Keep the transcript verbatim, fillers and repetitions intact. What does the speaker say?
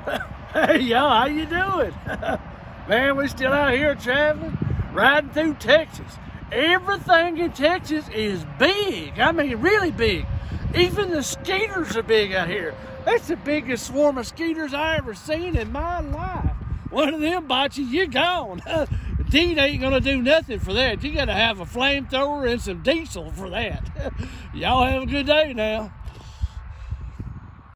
Hey, y'all, how you doing? Man, we're still out here traveling, riding through Texas. Everything in Texas is big. I mean, really big. Even the Skeeters are big out here. That's the biggest swarm of Skeeters I ever seen in my life. One of them bites you, you're gone. Deed ain't gonna do nothing for that. You gotta have a flamethrower and some diesel for that. Y'all have a good day now.